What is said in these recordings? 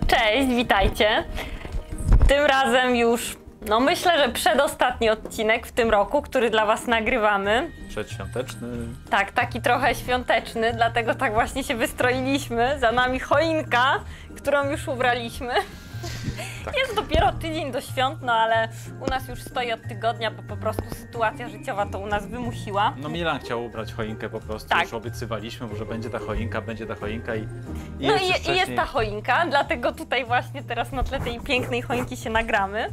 Cześć, witajcie. Tym razem już, no myślę, że przedostatni odcinek w tym roku, który dla Was nagrywamy. Przedświąteczny. Tak, taki trochę świąteczny, dlatego tak właśnie się wystroiliśmy. Za nami choinka, którą już ubraliśmy. Tak. Jest dopiero tydzień do świąt, no ale u nas już stoi od tygodnia, bo po prostu sytuacja życiowa to u nas wymusiła. No Milan chciał ubrać choinkę po prostu, tak. Już obiecywaliśmy, że będzie ta choinka i no i jest ta choinka, dlatego tutaj właśnie teraz na tle tej pięknej choinki się nagramy.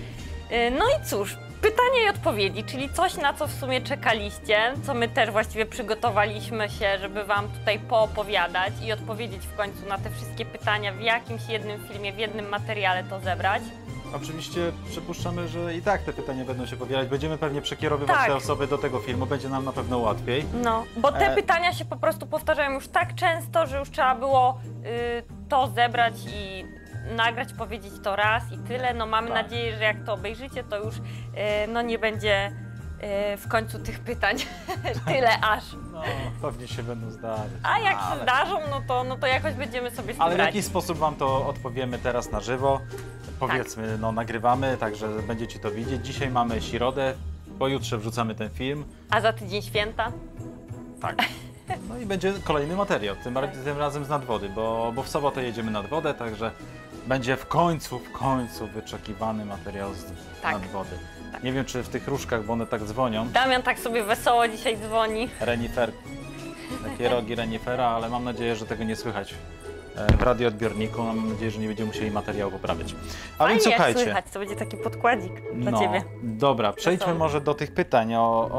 No i cóż, pytania i odpowiedzi, czyli coś, na co w sumie czekaliście, co my też właściwie przygotowaliśmy się, żeby Wam tutaj poopowiadać i odpowiedzieć w końcu na te wszystkie pytania w jakimś jednym filmie, w jednym materiale to zebrać. Oczywiście przypuszczamy, że i tak te pytania będą się powielać. Będziemy pewnie przekierowywać te osoby do tego filmu, będzie nam na pewno łatwiej. No, bo te pytania się po prostu powtarzają już tak często, że już trzeba było to zebrać i nagrać, powiedzieć to raz i tyle. No mamy nadzieję, że jak to obejrzycie, to już no nie będzie w końcu tych pytań tyle aż. No, pewnie się będą zdarzać. A jak się zdarzą, no to jakoś będziemy sobie z tym Ale w radzić. jaki sposób Wam to odpowiemy teraz na żywo? Powiedzmy, no nagrywamy, także będziecie to widzieć. Dzisiaj mamy środę, pojutrze wrzucamy ten film. A za tydzień święta? Tak. No i będzie kolejny materiał, tym razem z nadwody, bo w sobotę jedziemy nad wodę, także będzie w końcu wyczekiwany materiał z nadwody. Tak. Nie wiem, czy w tych różkach, bo one tak dzwonią. Damian tak sobie wesoło dzisiaj dzwoni. Renifer, takie rogi renifera, ale mam nadzieję, że tego nie słychać w radioodbiorniku. Mam nadzieję, że nie będziemy musieli materiału poprawić. A więc słuchajcie. Słychać, to będzie taki podkładzik dla Ciebie. Dobra, przejdźmy może do tych pytań,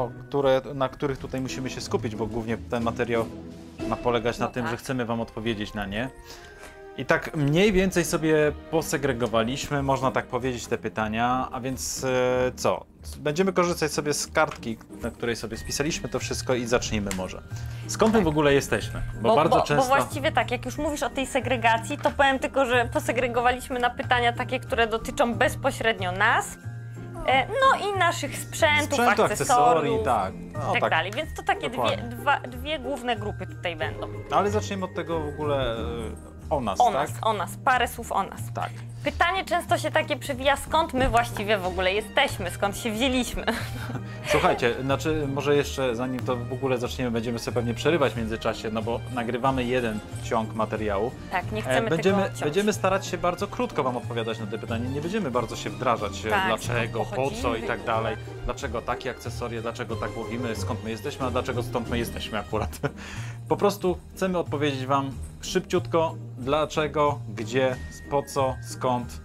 na których tutaj musimy się skupić, bo głównie ten materiał ma polegać na tym, że chcemy Wam odpowiedzieć na nie. I tak mniej więcej sobie posegregowaliśmy, można tak powiedzieć, te pytania, a więc co? Będziemy korzystać sobie z kartki, na której sobie spisaliśmy to wszystko i zacznijmy może. Skąd my w ogóle jesteśmy? Bo właściwie tak, jak już mówisz o tej segregacji, to powiem tylko, że posegregowaliśmy na pytania takie, które dotyczą bezpośrednio nas, no i naszych sprzętów, akcesorii, i tak dalej. Więc to takie dwie główne grupy tutaj będą. Ale zaczniemy od tego w ogóle o nas, tak? O nas, parę słów o nas. Tak. Pytanie często się takie przewija, skąd my właściwie w ogóle jesteśmy, skąd się wzięliśmy. Słuchajcie, znaczy może jeszcze zanim to w ogóle zaczniemy, będziemy sobie pewnie przerywać w międzyczasie, no bo nagrywamy jeden ciąg materiału. Tak, nie chcemy tego ciąć. Będziemy starać się bardzo krótko Wam odpowiadać na te pytania, nie będziemy bardzo się wdrażać, dlaczego, po co i tak dalej, dlaczego takie akcesorie, dlaczego tak łowimy, skąd my jesteśmy, a dlaczego stąd my jesteśmy akurat. Po prostu chcemy odpowiedzieć Wam szybciutko, dlaczego, gdzie, po co, skąd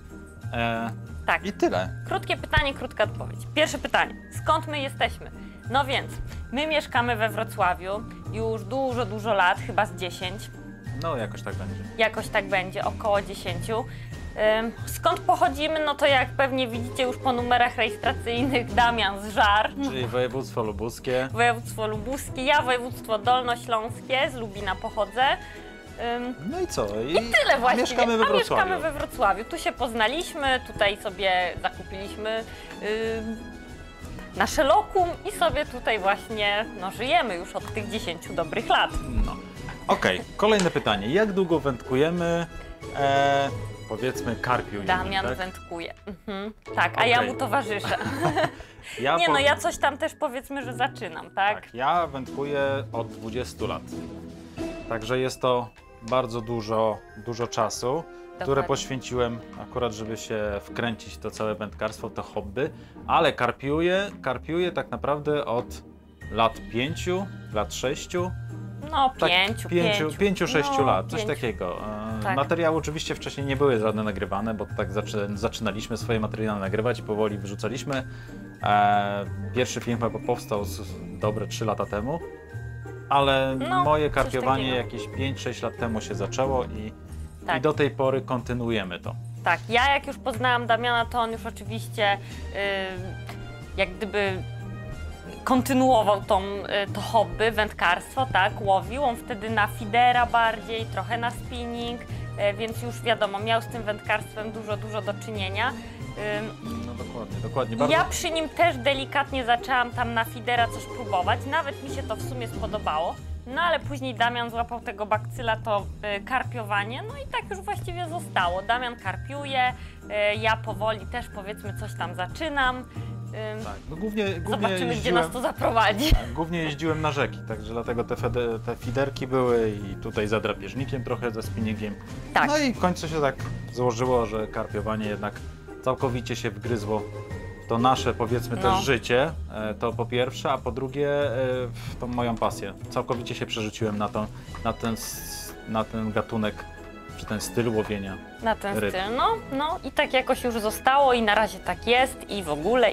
i tyle. Krótkie pytanie, krótka odpowiedź. Pierwsze pytanie, skąd my jesteśmy? No więc, my mieszkamy we Wrocławiu już dużo lat, chyba z 10. No jakoś tak będzie. Jakoś tak będzie, około 10. Skąd pochodzimy? No to jak pewnie widzicie już po numerach rejestracyjnych, Damian z Żar. Czyli województwo lubuskie. Województwo lubuskie, ja województwo dolnośląskie, z Lubina pochodzę. No i co? I tyle właściwie. Mieszkamy we Wrocławiu. Tu się poznaliśmy, tutaj sobie zakupiliśmy nasze lokum i sobie tutaj właśnie żyjemy już od tych 10 dobrych lat. No. Okej, kolejne pytanie. Jak długo wędkujemy? Powiedzmy karpiu. Damian wędkuje. Tak, a ja mu towarzyszę. Ja coś tam też powiedzmy, że zaczynam, tak? Ja wędkuję od 20 lat. Także jest to bardzo dużo czasu, które poświęciłem akurat, żeby się wkręcić w to całe wędkarstwo, to hobby, ale karpiuję tak naprawdę od lat 5, lat 6. No, 5-6 lat, coś takiego. Materiały oczywiście wcześniej nie były żadne nagrywane, bo tak zaczynaliśmy swoje materiały nagrywać i powoli wyrzucaliśmy. Pierwszy film chyba powstał dobre 3 lata temu. Ale moje karpiowanie jakieś 5-6 lat temu się zaczęło i do tej pory kontynuujemy to. Tak, ja jak już poznałam Damiana, to on już oczywiście jak gdyby kontynuował to hobby, wędkarstwo, tak, łowił. On wtedy na feedera bardziej, trochę na spinning, więc już wiadomo, miał z tym wędkarstwem dużo do czynienia. No dokładnie. Bardzo... Ja przy nim też delikatnie zaczęłam tam na feedera coś próbować, nawet mi się to w sumie spodobało. No ale później Damian złapał tego bakcyla, to karpiowanie, no i tak już właściwie zostało. Damian karpiuje, ja powoli też powiedzmy coś tam zaczynam. Tak, no głównie Zobaczymy, gdzie nas to zaprowadzi. Tak, głównie jeździłem na rzeki, także dlatego te fiderki były i tutaj za drapieżnikiem trochę, ze spinningiem. Tak. No i w końcu się tak złożyło, że karpiowanie jednak całkowicie się wgryzło w to nasze, powiedzmy, też życie, to po pierwsze, a po drugie w tą moją pasję. Całkowicie się przerzuciłem na ten gatunek, czy ten styl łowienia Na ten ryb. styl, no i tak jakoś już zostało i na razie tak jest i w ogóle.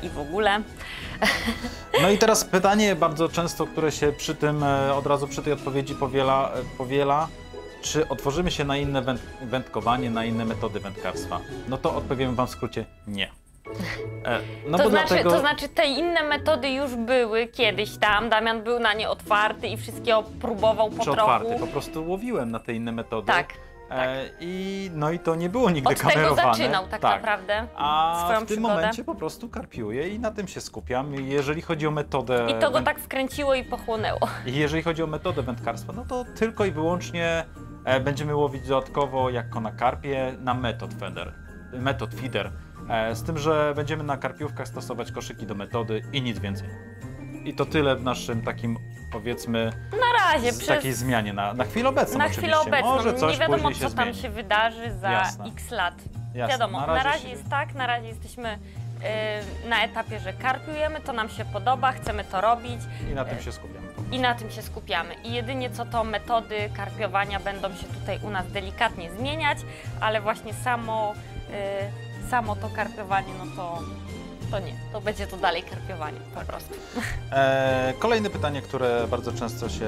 No i teraz pytanie bardzo często, które się przy tym, od razu przy tej odpowiedzi powiela, czy otworzymy się na inne wędkowanie, na inne metody wędkarstwa? No to odpowiem wam w skrócie nie. No To znaczy te inne metody już były kiedyś tam, Damian był na nie otwarty i wszystkiego próbował po trochu. otwarty, po prostu łowiłem na te inne metody. Tak. No i to nie było nigdy Od tego kamerowane. zaczynał tak naprawdę A swoją w tym przygodę. momencie po prostu karpiuję i na tym się skupiam. Jeżeli chodzi o metodę... I to go tak wkręciło i pochłonęło. Jeżeli chodzi o metodę wędkarstwa, no to tylko i wyłącznie będziemy łowić dodatkowo jako na karpie na metod feeder. Z tym, że będziemy na karpiówkach stosować koszyki do metody i nic więcej. I to tyle w naszym takim, powiedzmy, Na razie, takiej zmianie na chwilę obecną na oczywiście. chwilę obecną. Może coś Nie wiadomo, później co się tam zmieni. się wydarzy za Jasne. x lat. Jasne. Wiadomo, na razie się- jest tak, na razie jesteśmy na etapie, że karpiujemy, to nam się podoba, chcemy to robić I na tym się skupiamy. i na tym się skupiamy. I jedynie co to metody karpiowania będą się tutaj u nas delikatnie zmieniać, ale właśnie samo to karpiowanie, no to nie, to będzie to dalej karpiowanie po prostu. Kolejne pytanie, które bardzo często się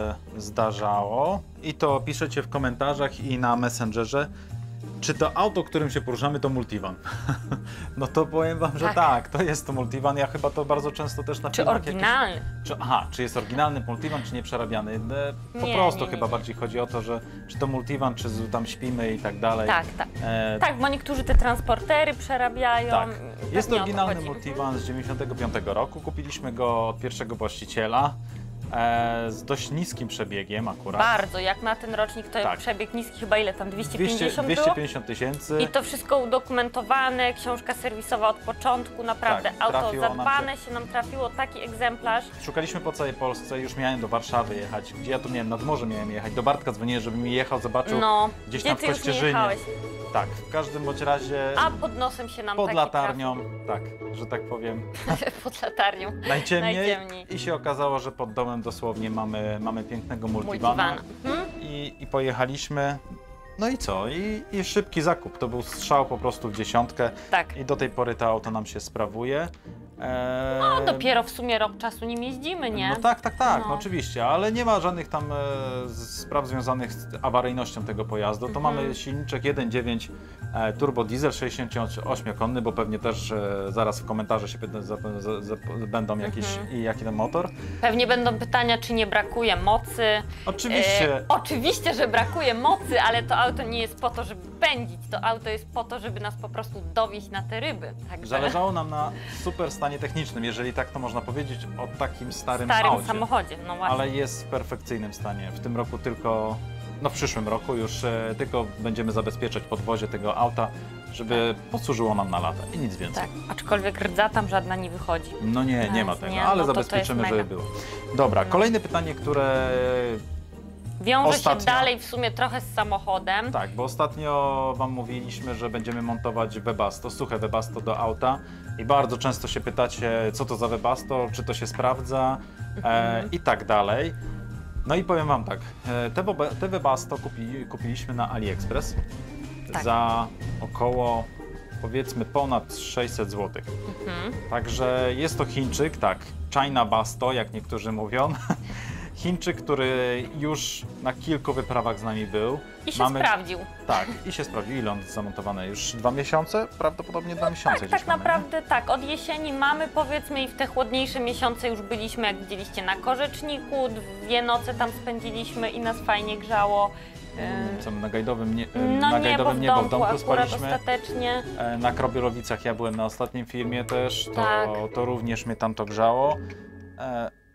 zdarzało i to piszecie w komentarzach i na Messengerze. Czy to auto, którym się poruszamy, to multivan? No to powiem wam, że tak, to jest to multivan. Ja chyba to bardzo często też na Czy filmach oryginalny? Czy jest oryginalny multivan, czy nieprzerabiany? Po Nie, prostu nie, chyba nie. bardziej chodzi o to, że czy to multivan, czy tam śpimy i tak dalej. Tak. Tak, bo niektórzy te transportery przerabiają. Tak. Pewnie Jest to o oryginalny chodzi. multivan z 95 roku. Kupiliśmy go od pierwszego właściciela z dość niskim przebiegiem akurat. Bardzo, jak na ten rocznik to Tak. przebieg niski, chyba ile tam, 250 było? 250 tysięcy. I to wszystko udokumentowane, książka serwisowa od początku, naprawdę Tak, auto trafiło nam zadbane się nam trafiło, taki egzemplarz. Szukaliśmy po całej Polsce, już miałem do Warszawy jechać, gdzie ja tu miałem, nad morze miałem jechać. Do Bartka dzwoniłem, żeby mi jechał, zobaczył No, gdzieś gdzie tam w ty już nie Kościerzynie. jechałeś? Tak, w każdym bądź razie A pod nosem się nam pod taki latarnią, tak, że tak powiem, trafił. Pod latarnią. najciemniej. Najciemniej. I się okazało, że pod domem dosłownie mamy pięknego multivana. Multivana. I pojechaliśmy. No i co? I szybki zakup. To był strzał po prostu w dziesiątkę. Tak. I do tej pory to auto nam się sprawuje. No dopiero w sumie rok czasu nim jeździmy, nie? No tak, No. no oczywiście, ale nie ma żadnych tam spraw związanych z awaryjnością tego pojazdu. To mamy silniczek 1.9 turbo diesel 68-konny, bo pewnie też zaraz w komentarze się będą jakieś i jaki ten motor. Pewnie będą pytania, czy nie brakuje mocy. Oczywiście. Oczywiście, że brakuje mocy, ale to auto nie jest po to, żeby pędzić. To auto jest po to, żeby nas po prostu dowieźć na te ryby. Także Zależało nam na super stanie technicznym, jeżeli tak to można powiedzieć, o takim starym aucie. samochodzie, no właśnie. Ale jest w perfekcyjnym stanie. W tym roku tylko, no w przyszłym roku już tylko będziemy zabezpieczać podwozie tego auta, żeby posłużyło nam na lata i nic więcej. Tak, aczkolwiek rdza tam żadna nie wychodzi. No nie ma Więc tego, nie, ale no to zabezpieczymy, jest żeby mega. było. Dobra, kolejne pytanie, które... Wiąże Ostatnio- się dalej w sumie trochę z samochodem. Tak, bo ostatnio wam mówiliśmy, że będziemy montować Webasto, suche Webasto do auta i bardzo często się pytacie, co to za Webasto, czy to się sprawdza i tak dalej. No i powiem wam tak, te Webasto kupiliśmy na AliExpress Tak. za około, powiedzmy, ponad 600 zł. Także jest to Chińczyk, tak, China Basto, jak niektórzy mówią. Chińczyk, który już na kilku wyprawach z nami był. I się sprawdził. Tak, i się sprawdził. Ile on jest zamontowany? Już 2 miesiące? Prawdopodobnie 2 miesiące Tak, gdzieś tak mamy, naprawdę tak. Od jesieni mamy, powiedzmy, i w te chłodniejsze miesiące już byliśmy, jak widzieliście, na Korzeczniku. 2 noce tam spędziliśmy i nas fajnie grzało. nie? Co my na Gajdowym nie, No na nie, Gajdowym bo w nie, bo domku w domku akurat spaliśmy. ostatecznie. Na Krobielowicach ja byłem na ostatnim filmie też, Tak. to również mnie tam to grzało.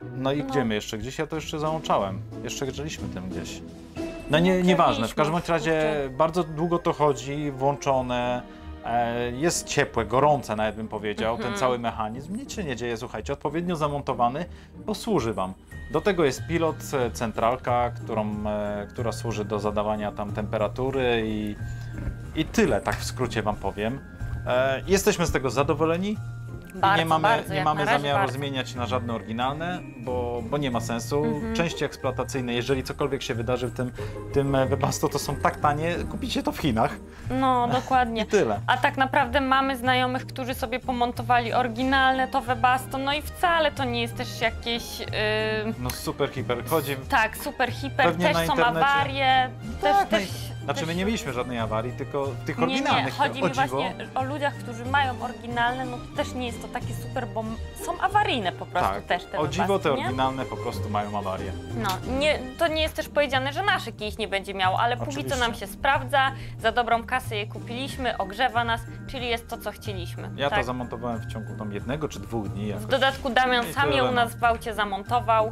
No i gdzie my jeszcze? Gdzieś ja to jeszcze załączałem. Jeszcze grzeliśmy tym gdzieś. No nieważne, w każdym bądź razie bardzo długo to chodzi, włączone, jest ciepłe, gorące nawet bym powiedział, ten cały mechanizm. Nic się nie dzieje, słuchajcie, odpowiednio zamontowany, posłuży wam. Do tego jest pilot, centralka, która służy do zadawania tam temperatury i tyle, tak w skrócie wam powiem. Jesteśmy z tego zadowoleni. Bardzo, Nie mamy zamiaru bardzo. zmieniać na żadne oryginalne, bo nie ma sensu. Części eksploatacyjne, jeżeli cokolwiek się wydarzy w tym Webasto, to są tak tanie, kupicie to w Chinach. No, dokładnie. I tyle. A tak naprawdę mamy znajomych, którzy sobie pomontowali oryginalne to Webasto, no i wcale to nie jest też jakieś... No super, hiper, chodzi... Tak, super, hiper, Pewnie na też są internecie. awarie, Tak, też... Znaczy my nie mieliśmy żadnej awarii, tylko tych Nie, oryginalnych, chodzi o mi dziwo. właśnie o ludziach, którzy mają oryginalne, no to też nie jest to takie super, bo są awaryjne po prostu Tak, też te o dziwo Webasty, te nie? oryginalne po prostu mają awarię. No, to nie jest też powiedziane, że nasze kiedyś nie będzie miało, ale póki co Oczywiście. nam się sprawdza, za dobrą kasę je kupiliśmy, ogrzewa nas, czyli jest to, co chcieliśmy. Ja tak. to zamontowałem w ciągu tam 1 czy 2 dni jakoś. W dodatku Damian I sam tyle, je u nas no. w aucie zamontował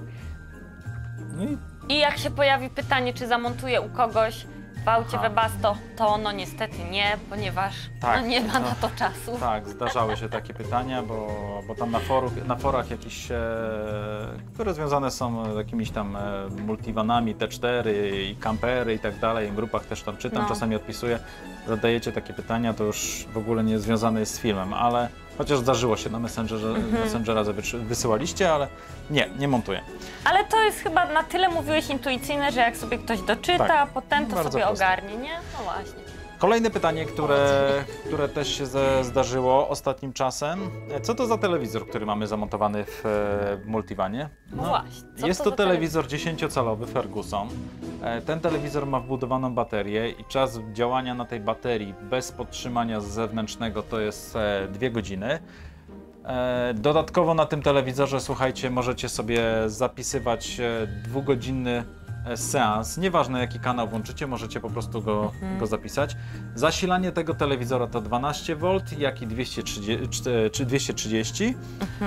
No i i jak się pojawi pytanie, czy zamontuje u kogoś w aucie Webasto, to no niestety nie, ponieważ Tak, no nie ma no. na to czasu. tak, zdarzały się takie pytania, bo tam na forach jakieś, które związane są z jakimiś tam multivanami, T4 i campery i tak dalej, w grupach też tam czytam, No. czasami odpisuję, zadajecie takie pytania, to już w ogóle nie związane jest z filmem, ale chociaż zdarzyło się na Messengera, wysyłaliście, ale nie montuję. Ale to jest chyba na tyle, mówiłeś, intuicyjne, że jak sobie ktoś doczyta, Tak. a potem to Bardzo sobie proste. ogarnie, nie? No właśnie. Kolejne pytanie, które też się zdarzyło ostatnim czasem. Co to za telewizor, który mamy zamontowany w multivanie? No właśnie, co Jest to to za telewizor 10-calowy Ferguson. Ten telewizor ma wbudowaną baterię i czas działania na tej baterii bez podtrzymania zewnętrznego to jest 2 godziny. Dodatkowo na tym telewizorze, słuchajcie, możecie sobie zapisywać 2-godzinny seans. Nieważne jaki kanał włączycie, możecie po prostu go zapisać. Zasilanie tego telewizora to 12V, jak i 230.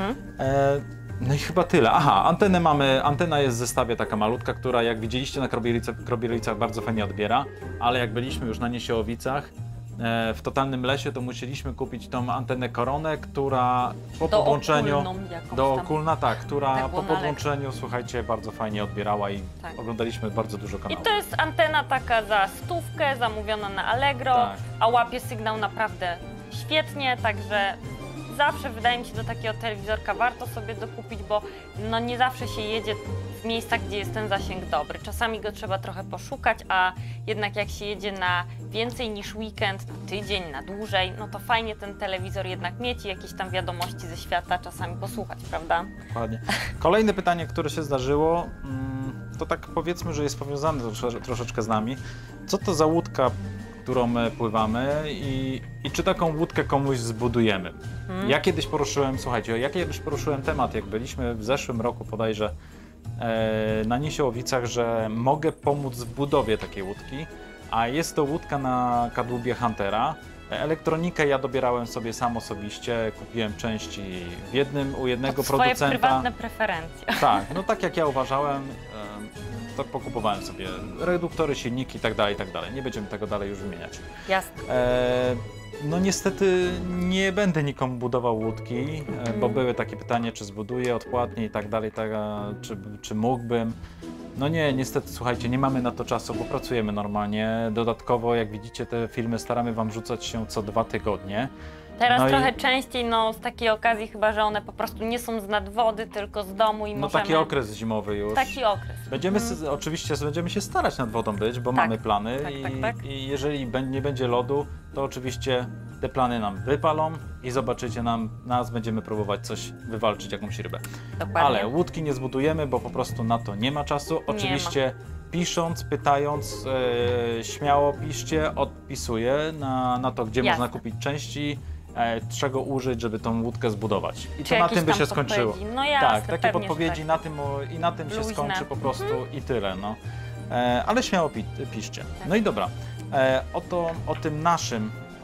No i chyba tyle. Aha, antenę mamy. Antena jest w zestawie taka malutka, która jak widzieliście na Krobielowicach bardzo fajnie odbiera, ale jak byliśmy już na Niesiołowicach, w totalnym lesie, to musieliśmy kupić tą antenę koronę, która po podłączeniu która Tak po było na podłączeniu, słuchajcie, bardzo fajnie odbierała i Tak. oglądaliśmy bardzo dużo I kanałów. to jest antena taka za 100, zamówiona na Allegro, Tak. a łapie sygnał naprawdę świetnie, także zawsze wydaje mi się, do takiego telewizorka warto sobie dokupić, bo no nie zawsze się jedzie w miejscach, gdzie jest ten zasięg dobry. Czasami go trzeba trochę poszukać, a jednak jak się jedzie na więcej niż weekend, na tydzień, na dłużej, no to fajnie ten telewizor jednak mieć i jakieś tam wiadomości ze świata czasami posłuchać, prawda? Dokładnie. Kolejne pytanie, które się zdarzyło, to tak powiedzmy, że jest powiązane troszeczkę z nami. Co to za łódka, którą pływamy i czy taką łódkę komuś zbudujemy? Ja kiedyś poruszyłem temat, jak byliśmy w zeszłym roku bodajże na Niesiołowicach, że mogę pomóc w budowie takiej łódki, a jest to łódka na kadłubie Huntera. Elektronikę ja dobierałem sobie sam osobiście, kupiłem części u jednego Pod producenta. swoje prywatne preferencje. Tak, no tak jak ja uważałem, to pokupowałem sobie reduktory, silniki i tak dalej, i tak dalej. Nie będziemy tego dalej już wymieniać. Jasne. No niestety nie będę nikomu budował łódki, bo były takie pytania, czy zbuduję odpłatnie i tak dalej, czy mógłbym. No nie, niestety, słuchajcie, nie mamy na to czasu, bo pracujemy normalnie. Dodatkowo, jak widzicie, te filmy staramy wam rzucać się co 2 tygodnie. Teraz No trochę częściej, no z takiej okazji chyba, że one po prostu nie są z nadwody, tylko z domu i No możemy... taki okres zimowy już. Taki okres. Oczywiście będziemy się starać nad wodą być, bo mamy plany tak. i jeżeli nie będzie lodu, to oczywiście te plany nam wypalą i zobaczycie nas będziemy próbować coś wywalczyć, jakąś rybę. Dokładnie. Ale łódki nie zbudujemy, bo po prostu na to nie ma czasu. Oczywiście pisząc, pytając, śmiało piszcie, odpisuję na to, gdzie można kupić części, czego użyć, żeby tą łódkę zbudować. I Czy to na tym by jakieś się tam skończyło. podpowiedzi? No jasne, Tak, takie pewnie, że podpowiedzi tak. na tym się Luźne. skończy po prostu i tyle. No. Ale śmiało piszcie. No i dobra, o tym naszym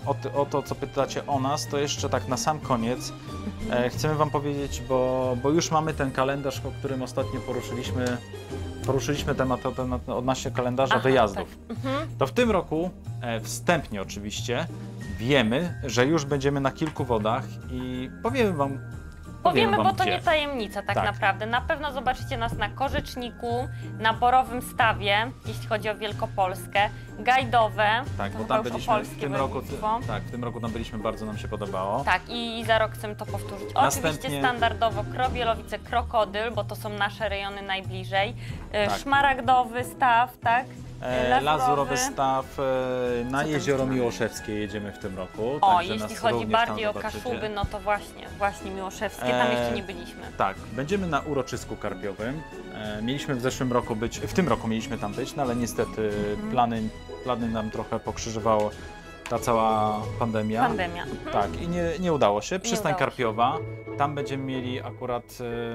o to, co pytacie o nas, to jeszcze tak na sam koniec chcemy wam powiedzieć, bo już mamy ten kalendarz, o którym ostatnio poruszyliśmy temat odnośnie kalendarza wyjazdów. Tak. To w tym roku, wstępnie oczywiście, wiemy, że już będziemy na kilku wodach i powiemy wam, bo to gdzie. nie tajemnica tak naprawdę. Na pewno zobaczycie nas na Korzeczniku, na Borowym Stawie, jeśli chodzi o Wielkopolskę, Gajdowe, Tak, to bo chyba tam już byliśmy opolskie w tym roku. województwo. Tak, w tym roku tam byliśmy, bardzo nam się podobało. Tak, i za rok chcemy to powtórzyć. Następnie- Oczywiście standardowo Krobielowice, Krokodyl, bo to są nasze rejony najbliżej. Tak. Szmaragdowy Staw, tak? Lazurowy Staw, na tam Jezioro jeszcze mamy? Miłoszewskie jedziemy w tym roku. O, także jeśli nas chodzi również bardziej tam o zobaczycie. Kaszuby, no to właśnie Miłoszewskie, tam jeszcze nie byliśmy. Tak, będziemy na uroczysku karpiowym. Mieliśmy w zeszłym roku być, w tym roku mieliśmy tam być, no ale niestety plany nam trochę pokrzyżowało ta cała pandemia. Tak, i nie udało się. Przystań udało się. Karpiowa, tam będziemy mieli akurat,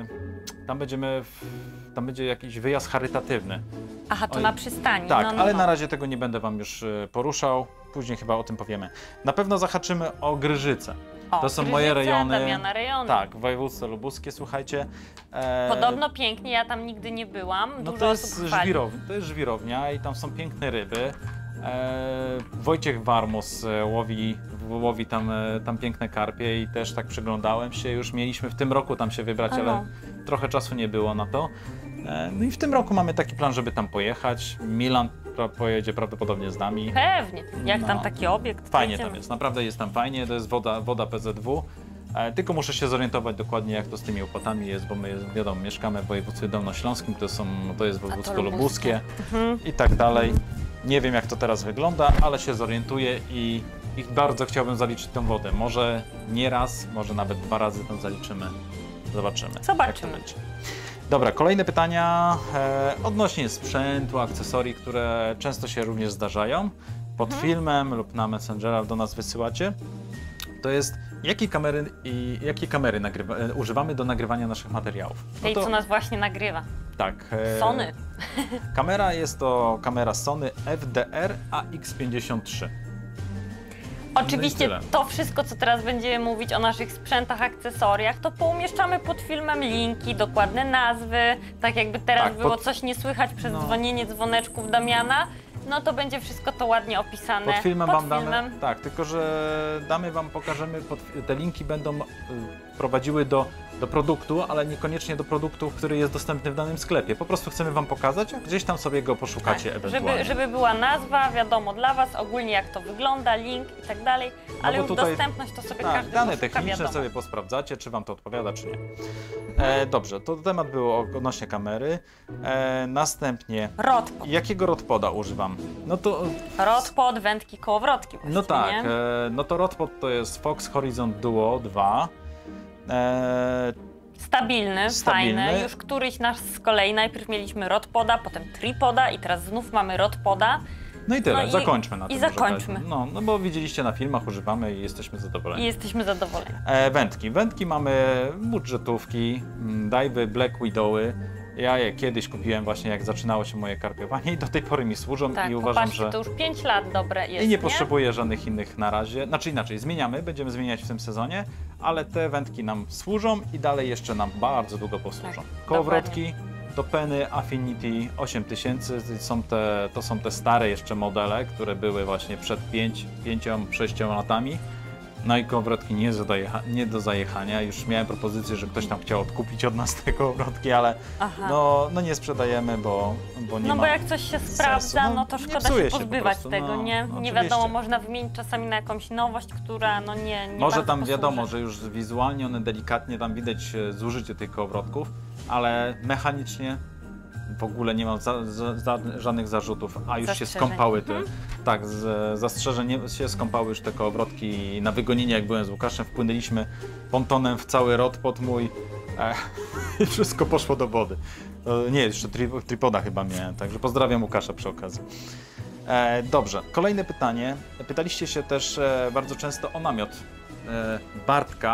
tam będzie jakiś wyjazd charytatywny. Aha, to Oj. na przystani. Tak, no. ale na razie tego nie będę wam już poruszał, później chyba o tym powiemy. Na pewno zahaczymy o Gryżyce. O, To są moje Gryżyce, rejony. Damiana rejony. Tak, województwo lubuskie, słuchajcie. Podobno pięknie, ja tam nigdy nie byłam. No Dużo to osób jest chwali. to jest żwirownia i tam są piękne ryby. Wojciech Warmus łowi tam piękne karpie i też tak przyglądałem się. Już mieliśmy w tym roku tam się wybrać, ale trochę czasu nie było na to. No i w tym roku mamy taki plan, żeby tam pojechać. Milan pojedzie prawdopodobnie z nami. Pewnie, jak tam No. taki obiekt. Fajnie jedziemy. tam jest, naprawdę jest tam fajnie, to jest woda PZW. Tylko muszę się zorientować dokładnie, jak to z tymi opłatami jest, bo my, wiadomo, mieszkamy w województwie dolnośląskim, to jest województwo lubuskie i tak dalej. Nie wiem, jak to teraz wygląda, ale się zorientuję i bardzo chciałbym zaliczyć tą wodę. Może nie raz, może nawet 2 razy tam zaliczymy. Zobaczymy. Jak to będzie. Dobra, kolejne pytania odnośnie sprzętu, akcesorii, które często się również zdarzają. Pod filmem lub na Messengera do nas wysyłacie. To jest, jakie kamery używamy do nagrywania naszych materiałów? Tej, co nas właśnie nagrywa. Tak. Sony. Kamera jest to kamera Sony FDR AX53. Oczywiście No i tyle. to wszystko, co teraz będziemy mówić o naszych sprzętach, akcesoriach, to poumieszczamy pod filmem linki, dokładne nazwy, tak jakby teraz Tak, było coś nie słychać przez dzwonienie dzwoneczków Damiana, no to będzie wszystko to ładnie opisane Pod filmem wam filmem. damy, tak, tylko że pokażemy, te linki będą prowadziły do produktu, ale niekoniecznie do produktu, który jest dostępny w danym sklepie. Po prostu chcemy wam pokazać, a gdzieś tam sobie go poszukacie ewentualnie. Żeby była nazwa, wiadomo dla was, ogólnie jak to wygląda, link i tak dalej, ale bo już tutaj- dostępność to sobie Tak, każdy dane poszuka, techniczne wiadomo. sobie posprawdzacie, czy wam to odpowiada, czy nie. Dobrze, to temat był odnośnie kamery. Następnie, Rodpod. jakiego rodpoda używam? No to... Rodpod, wędki, kołowrotki właściwie, No tak, nie? no to rodpod to jest Fox Horizon Duo 2. Stabilny, fajny. Już któryś nasz z kolei, najpierw mieliśmy rodpoda, potem tripoda i teraz znów mamy rodpoda. No i tyle, No i- zakończmy na i tym. zakończmy. No bo widzieliście na filmach, używamy i jesteśmy zadowoleni. I jesteśmy zadowoleni. Wędki mamy budżetówki, dajwy, Black Widowy. Ja je kiedyś kupiłem właśnie, jak zaczynało się moje karpiowanie i do tej pory mi służą Tak, i uważam, popatrzcie, że... to już 5 lat dobre jest, I nie potrzebuję żadnych innych na razie. Znaczy inaczej, będziemy zmieniać w tym sezonie, ale te wędki nam służą i dalej jeszcze nam bardzo długo posłużą. Tak, Kołowrotki to Penny Affinity 8000, to są te stare jeszcze modele, które były właśnie przed 5-6 latami. No i kołowrotki nie do zajechania. Już miałem propozycję, że ktoś tam chciał odkupić od nas te kołowrotki, ale no nie sprzedajemy, bo nie ma. No bo jak coś się sprawdza, no to nie szkoda psuje się po pozbywać prostu, tego, no, nie? no Nie oczywiście. wiadomo, można wymienić czasami na jakąś nowość, która no nie Może bardzo tam posłuży. wiadomo, że już wizualnie one delikatnie tam widać zużycie tych kołowrotków, ale mechanicznie w ogóle nie mam żadnych zarzutów, a już się Zastrzeżeń. skąpały te, tak, zastrzeżeń się skąpały już te kołowrotki na wygonienie, jak byłem z Łukaszem, wpłynęliśmy pontonem w cały rodpod mój i wszystko poszło do wody. Nie, jeszcze tripoda chyba miałem, także pozdrawiam Łukasza przy okazji. Dobrze, kolejne pytanie. Pytaliście się też bardzo często o namiot Bartka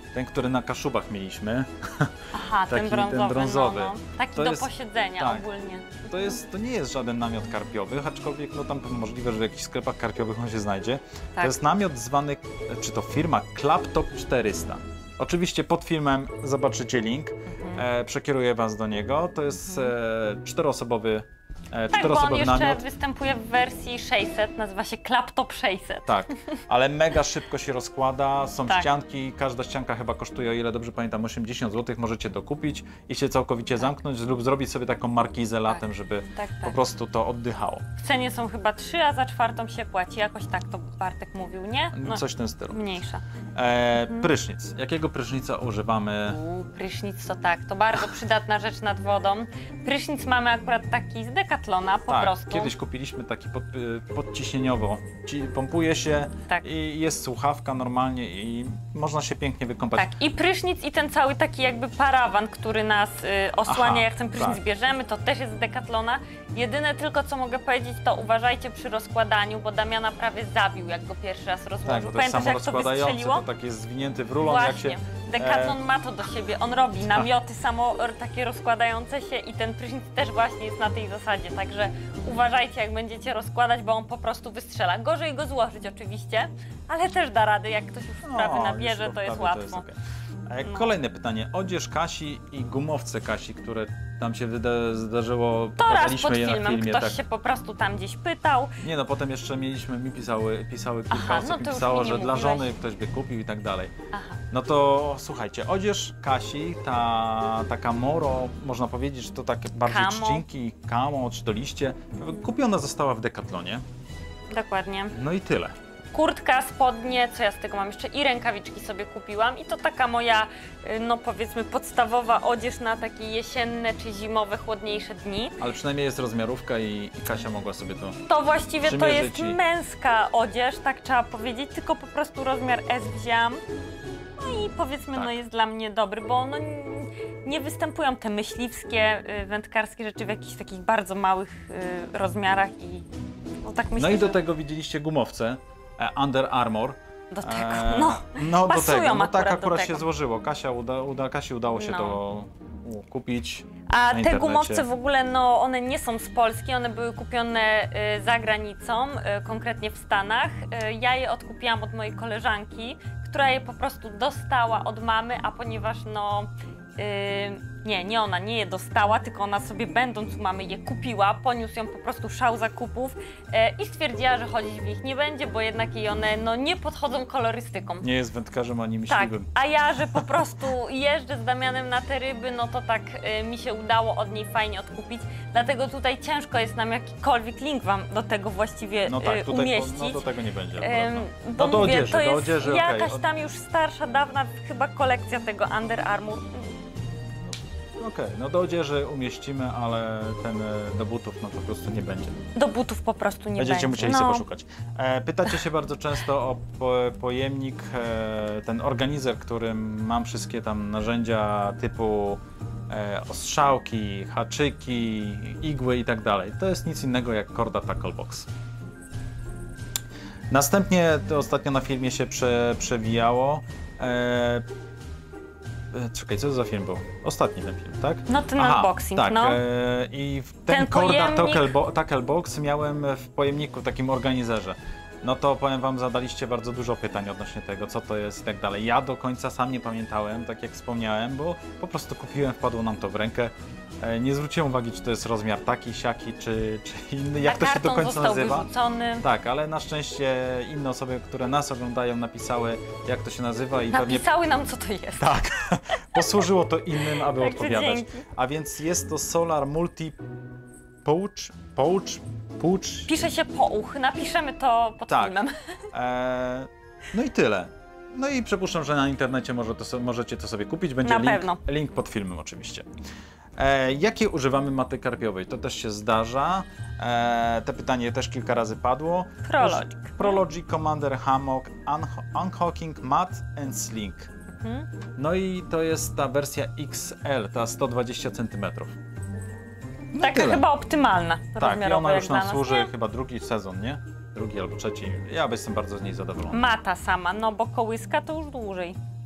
ten, który na Kaszubach mieliśmy. Aha, Taki, ten brązowy. no. Taki To do jest- posiedzenia tak. ogólnie. To nie jest żaden namiot karpiowy, aczkolwiek no tam możliwe, że w jakichś sklepach karpiowych on się znajdzie. Tak. To jest namiot zwany, czy to firma Claptop 400. Oczywiście pod filmem zobaczycie link, przekieruję was do niego. To jest czteroosobowy Tak, bo on jeszcze namiot. występuje w wersji 600, nazywa się Claptop 600. Tak, ale mega szybko się rozkłada, są Tak. ścianki, każda ścianka chyba kosztuje, o ile dobrze pamiętam, 80 zł, możecie dokupić i się całkowicie zamknąć lub zrobić sobie taką markizę latem, żeby Tak, po tak. prostu to oddychało. W cenie są chyba 3, a za 4 się płaci. Jakoś tak to Bartek mówił, nie? No, Coś w tym stylu. mniejsza. Prysznic. Jakiego prysznica używamy? Prysznic to tak, to bardzo przydatna rzecz nad wodą. Prysznic mamy akurat taki z Decathlona po Tak, prostu. kiedyś kupiliśmy taki podciśnieniowo. Pompuje się Tak. i jest słuchawka normalnie i można się pięknie wykąpać. Tak, i prysznic i ten cały taki jakby parawan, który nas osłania, Aha, jak ten prysznic tak. bierzemy, to też jest z Decathlona. Jedyne tylko, co mogę powiedzieć, to uważajcie przy rozkładaniu, bo Damiana prawie zabił, jak go pierwszy raz Tak, rozłożył. bo to jest Pamiętasz, jak to samorozkładające, wystrzeliło? to tak jest zwinięty w rulon, jak Właśnie. się... Decathlon ma to do siebie, on robi namioty takie rozkładające się i ten prysznic też właśnie jest na tej zasadzie, także uważajcie, jak będziecie rozkładać, bo on po prostu wystrzela. Gorzej go złożyć oczywiście, ale też da radę, jak ktoś już wprawy No, nabierze, już to jest wprawy łatwo. okej. Kolejne pytanie. Odzież Kasi i gumowce Kasi, które tam się zdarzyło, To raz pokazaliśmy pod je na filmem filmie. ktoś Tak. się po prostu tam gdzieś pytał. Nie no, potem jeszcze pisały kilka Aha, osób no i to już pisało, mi nie że dla mówiłeś. żony ktoś by kupił i tak dalej. Aha. No to słuchajcie, odzież Kasi, taka moro, można powiedzieć, że to takie bardziej Camo. trzcinki, camo, czy to liście, kupiona została w Decathlonie. Dokładnie. No i tyle. Kurtka, spodnie, co ja z tego mam jeszcze i rękawiczki sobie kupiłam i to taka moja, no powiedzmy podstawowa odzież na takie jesienne czy zimowe, chłodniejsze dni. Ale przynajmniej jest rozmiarówka i Kasia mogła sobie to... To właściwie to Przymierzyć jest i- męska odzież, tak trzeba powiedzieć, tylko po prostu rozmiar S wzięłam. No i powiedzmy, Tak. no jest dla mnie dobry, bo no, nie występują te myśliwskie, wędkarskie rzeczy w jakichś takich bardzo małych rozmiarach i no tak myślę, No i do że tego widzieliście gumowce Under Armour. do tego, no. do pasują tego. No tak akurat do akurat tego. się złożyło. Kasi udało się No. to kupić. A na te internecie. gumowce w ogóle, no one nie są z Polski, one były kupione za granicą, konkretnie w Stanach. Ja je odkupiłam od mojej koleżanki, która je po prostu dostała od mamy, a ponieważ no... nie ona nie je dostała, tylko ona sobie będąc u mamy je kupiła, poniósł ją po prostu szał zakupów i stwierdziła, że chodzić w nich nie będzie, bo jednak jej one no, nie podchodzą kolorystyką. Nie jest wędkarzem ani Tak, myśliwym. a ja, że po prostu jeżdżę z Damianem na te ryby, no to tak mi się udało od niej fajnie odkupić. Dlatego tutaj ciężko jest nam jakikolwiek link wam do tego właściwie No tak, tutaj umieścić. no do tego nie będzie. Bo No do mówię, odzieży, to do jest odzieży, okej. jakaś tam już starsza, dawna chyba kolekcja tego Under Armour. Okej, no do odzieży umieścimy, ale ten do butów no po prostu nie będzie. Do butów po prostu nie Będziecie będzie. musieli sobie poszukać. Pytacie się bardzo często o pojemnik, ten organizer, którym mam wszystkie tam narzędzia typu ostrzałki, haczyki, igły i tak dalej. To jest nic innego jak Korda Tackle Box. Następnie, to ostatnio na filmie się przewijało. Czekaj, co to za film był? Ostatni ten film, tak? No ten Aha, unboxing, tak, no. I Ten ten Korda pojemnik- Tackle Box miałem w pojemniku, takim organizerze. No to powiem wam, zadaliście bardzo dużo pytań odnośnie tego, co to jest i tak dalej. Ja do końca sam nie pamiętałem, tak jak wspomniałem, bo po prostu kupiłem, wpadło nam to w rękę. Nie zwróciłem uwagi, czy to jest rozmiar taki, siaki, czy inny, jak A to się do karton końca został nazywa. wyrzucony. Tak, ale na szczęście inne osoby, które nas oglądają, napisały, jak to się nazywa i pewnie... Napisały nam, co to jest. Tak, posłużyło to innym, aby Także odpowiadać. dzięki. A więc jest to Solar Multi Pouch. Pisze się pouch, napiszemy to pod Tak. filmem. No i tyle. No i przypuszczam, że na internecie możecie to sobie kupić. Będzie Na pewno. link pod filmem oczywiście. Jakie używamy maty karpiowej? To też się zdarza. Te pytanie też kilka razy padło. Prologic. Prologic Commander Hammock Unhooking Mat and Sling. No i to jest ta wersja XL, ta 120 cm. No Taka tyle. chyba optymalna Tak, i rozmiarowo ona już jak nam dla nas, służy nie? chyba drugi sezon, nie? Drugi albo trzeci. Ja jestem bardzo z niej zadowolony. Mata sama, no bo kołyska to już dłużej.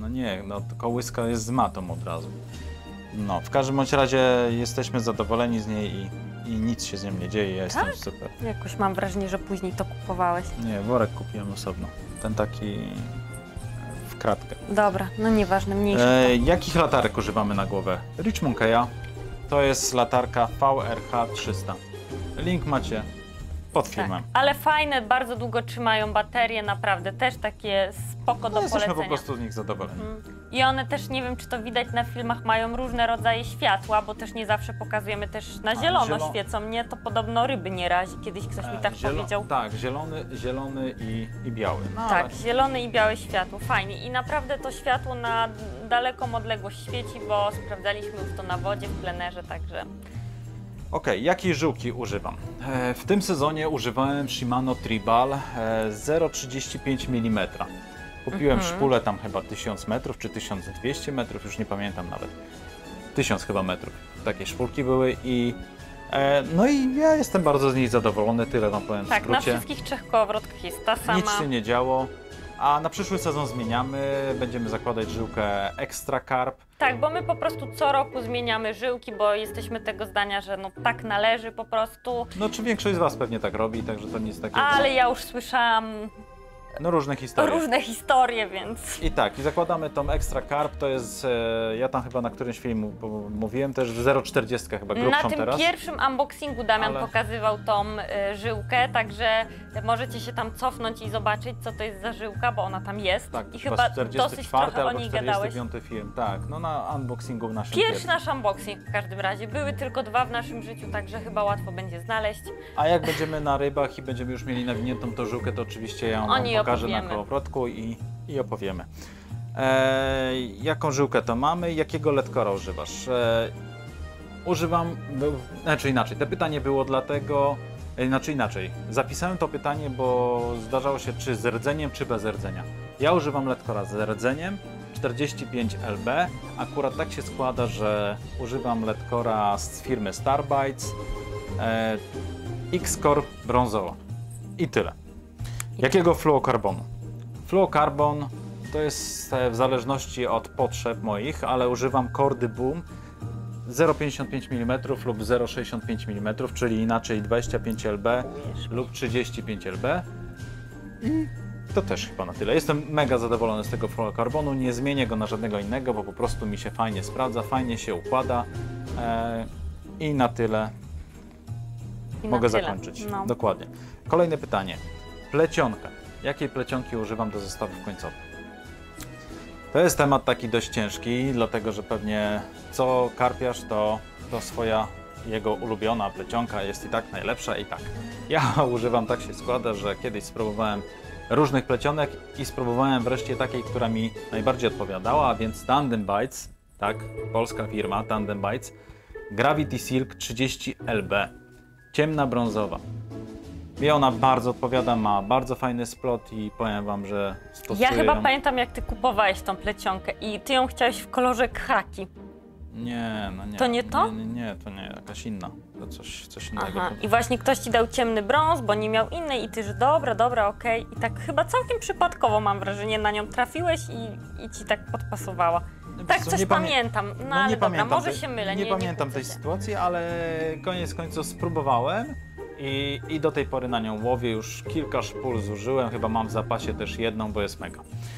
No nie, no to kołyska jest z matą od razu. No, w każdym bądź razie jesteśmy zadowoleni z niej i nic się z nią nie dzieje, ja jestem super. Jakoś mam wrażenie, że później to kupowałeś. Nie, worek kupiłem osobno. Ten taki w kratkę. Dobra, no nieważne, mniejsze. Jakich latarek używamy na głowę? Richmond Keya. To jest latarka VRH 300. Link macie pod filmem. Ale fajne, bardzo długo trzymają baterie, naprawdę też takie spoko do Jesteśmy polecenia. po prostu z nich zadowoleni. I one też, nie wiem czy to widać na filmach, mają różne rodzaje światła, bo też nie zawsze pokazujemy też na zielono świecą. Mnie to podobno ryby nie razi, kiedyś ktoś mi tak powiedział. Tak, zielony i biały. No, tak, ale... zielone i białe światło, fajnie. I naprawdę to światło na daleką odległość świeci, bo sprawdzaliśmy już to na wodzie, w plenerze, także... Okej, jakiej żyłki używam? W tym sezonie używałem Shimano Tribal 0,35 mm. Kupiłem szpulę tam chyba 1000 metrów czy 1200 metrów, już nie pamiętam nawet. 1000 chyba metrów. Takie szpulki były i no i ja jestem bardzo z niej zadowolony, tyle wam powiem w tak, skrócie. na wszystkich 3 kołowrotkach jest ta sama. Nic się nie działo, a na przyszły sezon zmieniamy, będziemy zakładać żyłkę Extra Carb. Tak, bo my po prostu co roku zmieniamy żyłki, bo jesteśmy tego zdania, że no tak należy po prostu. No czy większość z was pewnie tak robi, także to nic takiego. Ale ja już słyszałam no różne historie. Różne historie, więc... I tak, i zakładamy tą Extra Carb, to jest, ja tam chyba na którymś filmu mówiłem też, 0,40 chyba grubszą teraz. Na tym pierwszym unboxingu Damian pokazywał tą żyłkę, także możecie się tam cofnąć i zobaczyć, co to jest za żyłka, bo ona tam jest. Tak, i chyba dosyć trochę o niej gadałeś. 45 film, tak, no na unboxingu w naszym Pierwszy nasz unboxing w każdym razie. Były tylko 2 w naszym życiu, także chyba łatwo będzie znaleźć. A jak będziemy na rybach i będziemy już mieli nawiniętą tą żyłkę, to oczywiście ja ją pokażę na kołowrotku i opowiemy. Jaką żyłkę to mamy i jakiego ledkora używasz? Używam, znaczy inaczej, to pytanie było dlatego, inaczej, zapisałem to pytanie, bo zdarzało się czy z rdzeniem, czy bez rdzenia. Ja używam ledkora z rdzeniem, 45 lb, akurat tak się składa, że używam ledkora z firmy Starbites, X-Core brązowa i tyle. Jakiego fluokarbonu? Fluokarbon to jest w zależności od potrzeb moich, ale używam kordy Boom 0,55 mm lub 0,65 mm, czyli inaczej 25 lb lub 35 lb. I to też chyba na tyle. Jestem mega zadowolony z tego fluokarbonu, nie zmienię go na żadnego innego, bo po prostu mi się fajnie sprawdza, fajnie się układa i na tyle mogę zakończyć. No. Dokładnie. Kolejne pytanie. Plecionka. Jakiej plecionki używam do zestawów końcowych? To jest temat taki dość ciężki, dlatego że pewnie co karpiarz, to swoja jego ulubiona plecionka jest i tak najlepsza i tak. Ja używam, tak się składa, że kiedyś spróbowałem różnych plecionek i spróbowałem wreszcie takiej, która mi najbardziej odpowiadała, a więc Tandem Bites, tak, polska firma Tandem Bites, Gravity Silk 30 lb, ciemna brązowa. Mi ona bardzo odpowiada, ma bardzo fajny splot i powiem wam, że stosuję Ja chyba ją. pamiętam, jak ty kupowałeś tą plecionkę i ty ją chciałeś w kolorze khaki. Nie, no nie. To nie to? Nie, to nie, jakaś inna. To coś innego. Aha. I właśnie ktoś ci dał ciemny brąz, bo nie miał innej i ty, że dobra, okej. I tak chyba całkiem przypadkowo, mam wrażenie, na nią trafiłeś i ci tak podpasowała. Tak coś pamiętam, no ale dobra, może się mylę. Nie pamiętam tej sytuacji, ale koniec końców spróbowałem i do tej pory na nią łowię. Już kilka szpul zużyłem, chyba mam w zapasie też jedną, bo jest mega.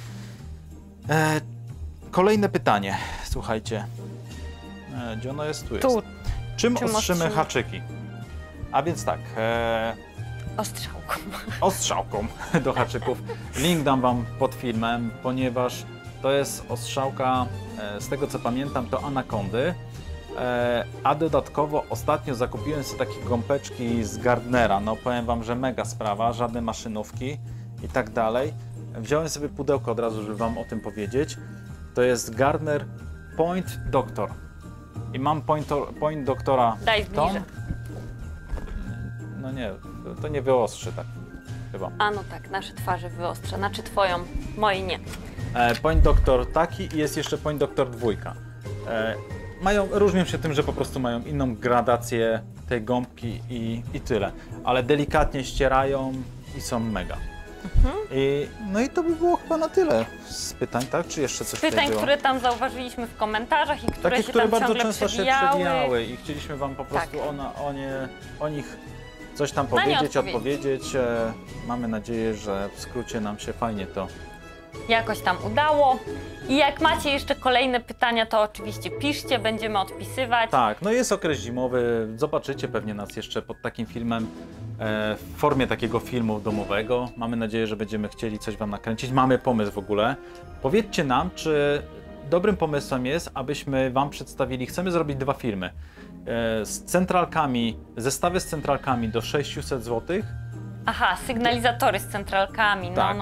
Kolejne pytanie, słuchajcie. Gdzie ono jest? Tu jest. Czym ostrzymy haczyki? A więc tak. Ostrzałką. Ostrzałką do haczyków. Link dam wam pod filmem, ponieważ to jest ostrzałka, z tego co pamiętam, to Anacondy. A dodatkowo ostatnio zakupiłem sobie takie gąbeczki z Gardnera. No powiem wam, że mega sprawa, żadne maszynówki i tak dalej. Wziąłem sobie pudełko od razu, żeby wam o tym powiedzieć. To jest Gardner Point Doctor. I mam Point Doctora. Daj bliżej. No nie, to nie wyostrzy tak chyba. A no tak, nasze twarze wyostrza, znaczy twoją, mojej nie. Point Doctor taki i jest jeszcze Point Doctor 2. Różnią się tym, że po prostu mają inną gradację tej gąbki i tyle. Ale delikatnie ścierają i są mega. No i to by było chyba na tyle z pytań, tak? Czy jeszcze coś Pytań, było? które tam zauważyliśmy w komentarzach i które Takie, się które tam bardzo ciągle często przewijały. się przewijały i chcieliśmy wam po prostu o nich coś tam powiedzieć, odpowiedzieć. Mamy nadzieję, że w skrócie nam się fajnie to jakoś tam udało. I jak macie jeszcze kolejne pytania, to oczywiście piszcie, będziemy odpisywać. Tak, no jest okres zimowy, zobaczycie pewnie nas jeszcze pod takim filmem w formie takiego filmu domowego. Mamy nadzieję, że będziemy chcieli coś wam nakręcić. Mamy pomysł w ogóle. Powiedzcie nam, czy dobrym pomysłem jest, abyśmy wam przedstawili, chcemy zrobić 2 filmy z centralkami, zestawy z centralkami do 600 zł. Aha, sygnalizatory z centralkami, Tak,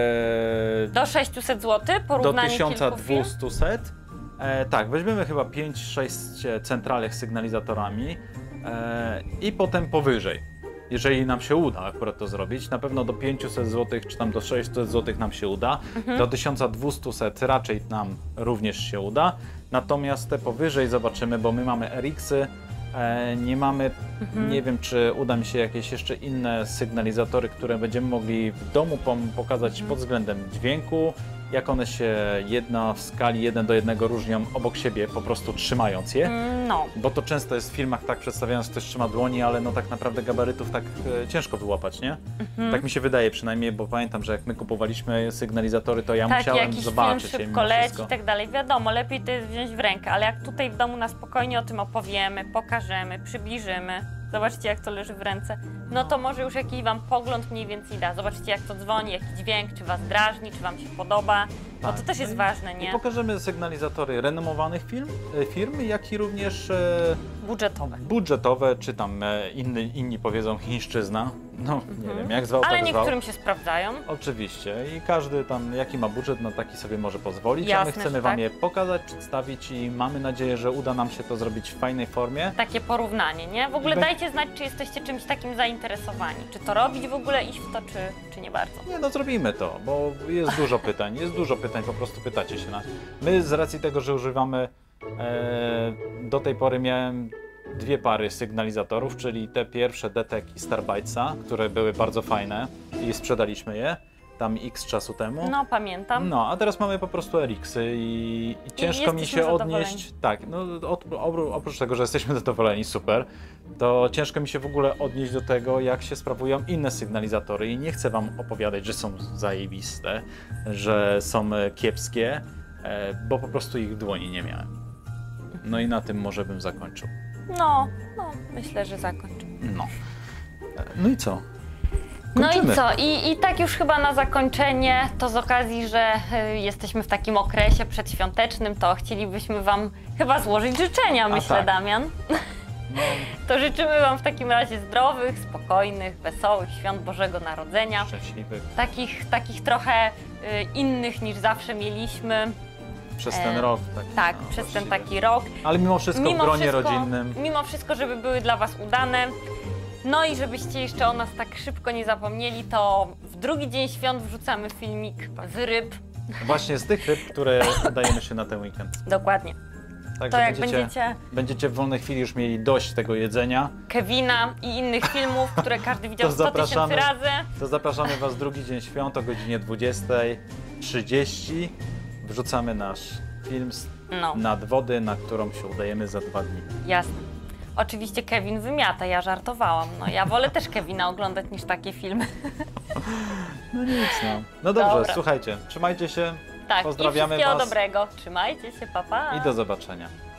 do 600 zł, do porównanie kilku firm. 1200. Tak, weźmiemy chyba 5-6 centralek z sygnalizatorami i potem powyżej. Jeżeli nam się uda akurat to zrobić, na pewno do 500 zł czy tam do 600 zł nam się uda, do 1200 raczej nam również się uda, natomiast te powyżej zobaczymy, bo my mamy RX-y, nie mamy, nie wiem czy uda mi się jakieś jeszcze inne sygnalizatory, które będziemy mogli w domu pokazać pod względem dźwięku, jak one się w skali 1:1 różnią obok siebie, po prostu trzymając je. No. Bo to często jest w filmach tak przedstawiane, że ktoś trzyma dłoni, ale no tak naprawdę gabarytów tak ciężko wyłapać, nie? Tak mi się wydaje przynajmniej, bo pamiętam, że jak my kupowaliśmy sygnalizatory, to ja musiałem jakiś zobaczyć film je szybko mimo leci wszystko. i tak dalej. Wiadomo, lepiej to jest wziąć w rękę, ale jak tutaj w domu na spokojnie o tym opowiemy, pokażemy, przybliżymy, zobaczcie jak to leży w ręce, no to może już jakiś wam pogląd mniej więcej da. Zobaczcie jak to dzwoni, jaki dźwięk, czy was drażni, czy wam się podoba. No to też jest ważne, nie? I pokażemy sygnalizatory renomowanych firm, jak i również budżetowe, czy tam inni powiedzą chińszczyzna. No, nie wiem, jak zwał, ale tak niektórym zwał. się sprawdzają. Oczywiście i każdy tam jaki ma budżet, no taki sobie może pozwolić, Jasne, a my chcemy wam tak. je pokazać, przedstawić i mamy nadzieję, że uda nam się to zrobić w fajnej formie. Takie porównanie, nie? W ogóle dajcie znać, czy jesteście czymś takim zainteresowani. Czy to robić w ogóle, iść w to, czy nie bardzo. Nie, no zrobimy to, bo jest dużo pytań, po prostu pytacie się nas. My z racji tego, że używamy, do tej pory miałem 2 pary sygnalizatorów, czyli te pierwsze DTEK i Starbitesa, które były bardzo fajne i sprzedaliśmy je tam x czasu temu. No, pamiętam. No, a teraz mamy po prostu RX-y i ciężko mi się odnieść. Tak, no oprócz tego, że jesteśmy zadowoleni, super, to ciężko mi się w ogóle odnieść do tego, jak się sprawują inne sygnalizatory i nie chcę wam opowiadać, że są zajebiste, że są kiepskie, bo po prostu ich w dłoni nie miałem. No i na tym może bym zakończył. No, myślę, że zakończę. No i co? Kończymy. No i co? I tak już chyba na zakończenie, to z okazji, że jesteśmy w takim okresie przedświątecznym, to chcielibyśmy wam chyba złożyć życzenia, myślę, tak. Damian. No. To życzymy wam w takim razie zdrowych, spokojnych, wesołych świąt Bożego Narodzenia. Szczęśliwych. Takich trochę innych niż zawsze mieliśmy. Przez ten rok. Tak, przez ten taki rok. Ale mimo wszystko w gronie rodzinnym. Mimo wszystko, żeby były dla was udane. No i żebyście jeszcze o nas tak szybko nie zapomnieli, to w drugi dzień świąt wrzucamy filmik z ryb. Właśnie z tych ryb, które udajemy się na ten weekend. Dokładnie. Także To jak będziecie w wolnej chwili już mieli dość tego jedzenia. Kevina i innych filmów, które każdy widział 100 000 razy. To zapraszamy was drugi dzień świąt o godzinie 20:30. Wrzucamy nasz film Nad wody, na którą się udajemy za 2 dni. Jasne. Oczywiście Kevin wymiata, ja żartowałam. No ja wolę też Kevina oglądać niż takie filmy. No nic, no. No dobrze, Dobra. Słuchajcie, trzymajcie się, Tak, pozdrawiamy i wszystkiego was. dobrego. Trzymajcie się, pa, pa. I do zobaczenia.